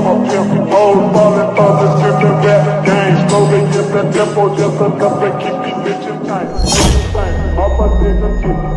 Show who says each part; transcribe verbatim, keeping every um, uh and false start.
Speaker 1: my pimp. Hoes falling others in the rap game. Slowly get the tempo just enough to keep these bitches tight. All my niggas get